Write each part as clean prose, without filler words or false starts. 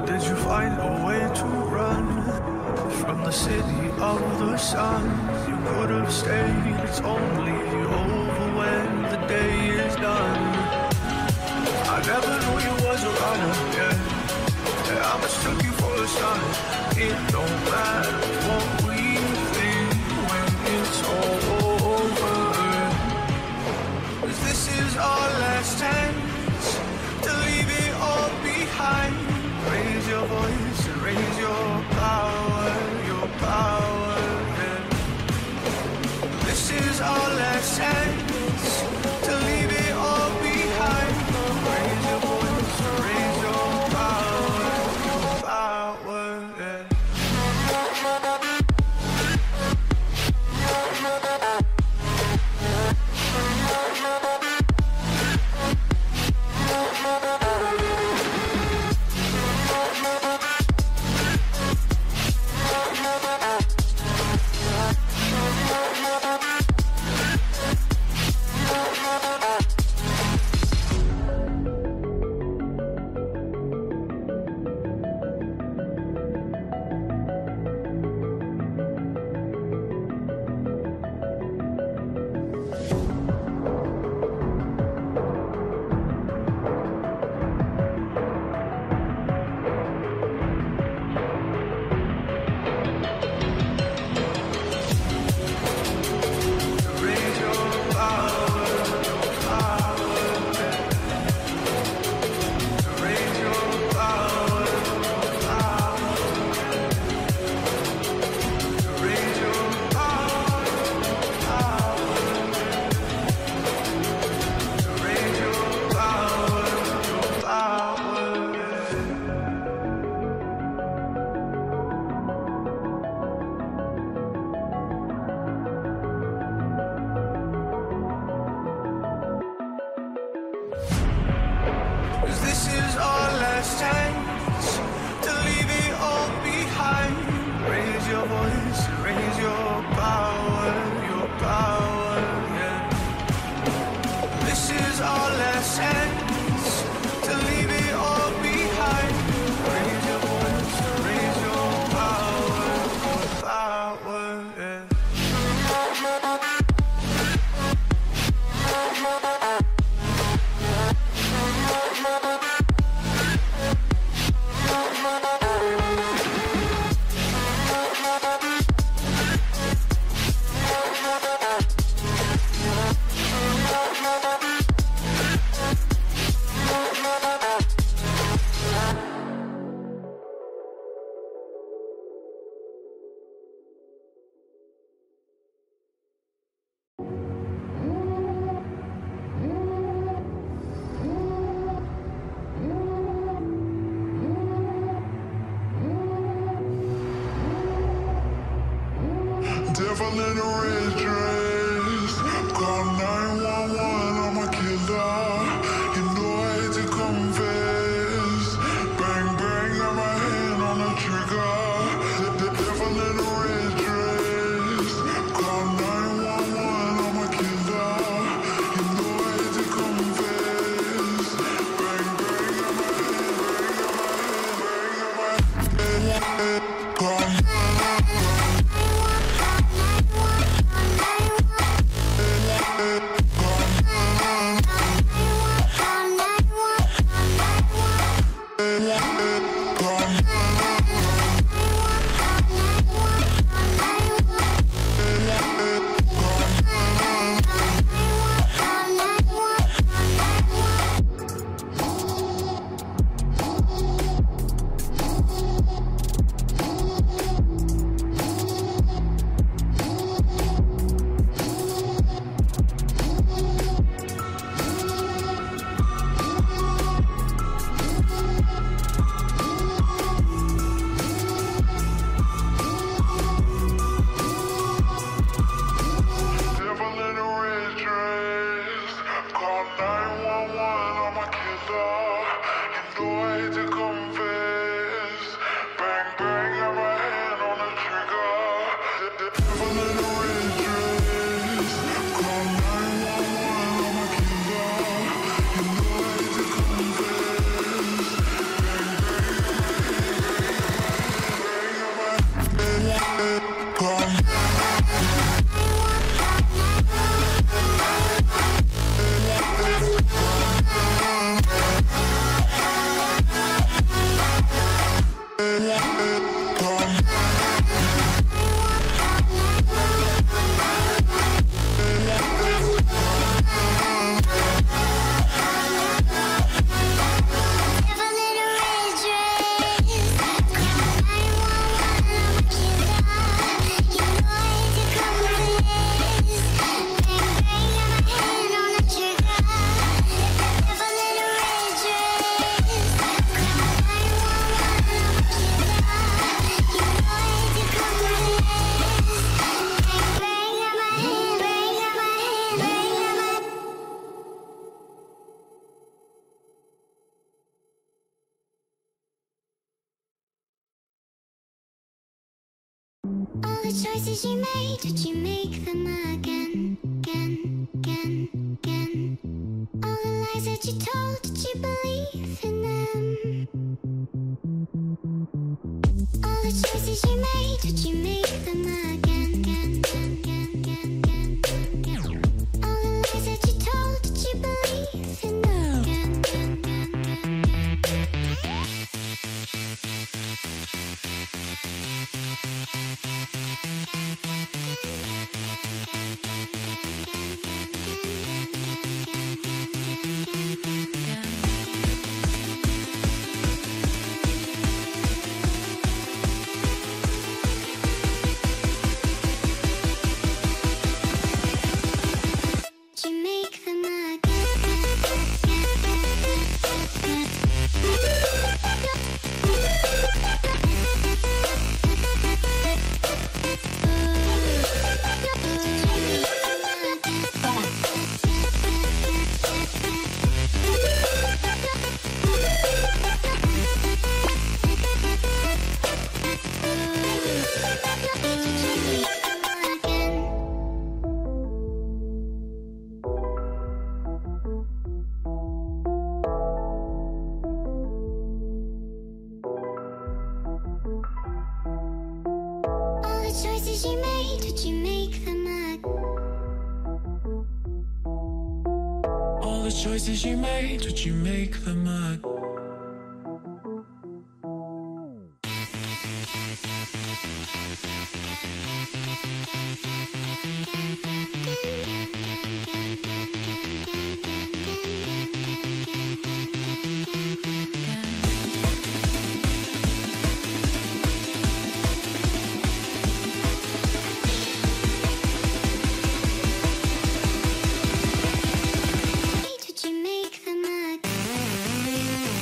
Did you find a way to run from the city of the sun? You could have stayed, it's only over when the day is done. I never knew you was a runner, yeah. I mistook you for a son. It don't matter what we think when it's all over. 'Cause this is our last chance to leave it all behind. Raise your voice and raise your power, yeah. This is our last chance to leave it all behind. Raise your voice and raise your power, yeah. Devil in a red dress, call 911, I'm a killer. You know I hate to confess. Bang bang, got my hand on the trigger. The devil in a red dress, call 911, I'm a killer. You know I hate to confess. Bang bang, got my hand, call the choices you made, did you make them again, again, again, again? All the lies that you told, did you believe in them? All the choices you made, did you make them again, again, again, again, again, again? All the lies that you told, did you believe in them? Again, again, again, again, again. You make them choices you made, did you make them again? All the choices you made, did you make them again? Did you make them again?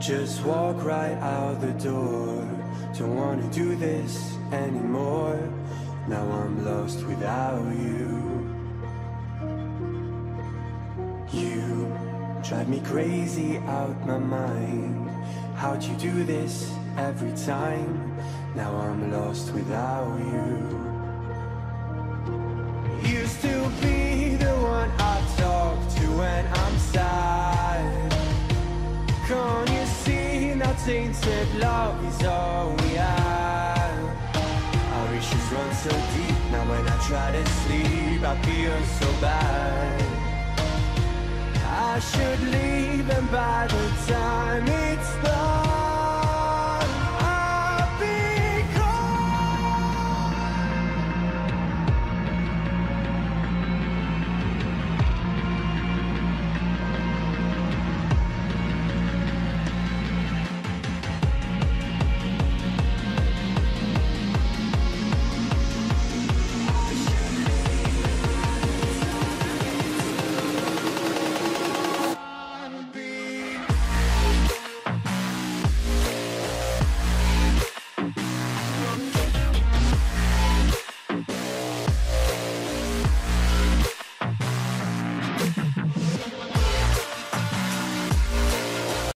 just walk right out the door. Don't wanna do this anymore. Now I'm lost without you. You drive me crazy out my mind. How'd you do this every time? Now I'm lost without you. Used to be the one I talk to when I'm sad. Can't you see now tainted love is all we have? Our issues run so deep, now when I try to sleep I feel so bad. I should leave, and by the time it's done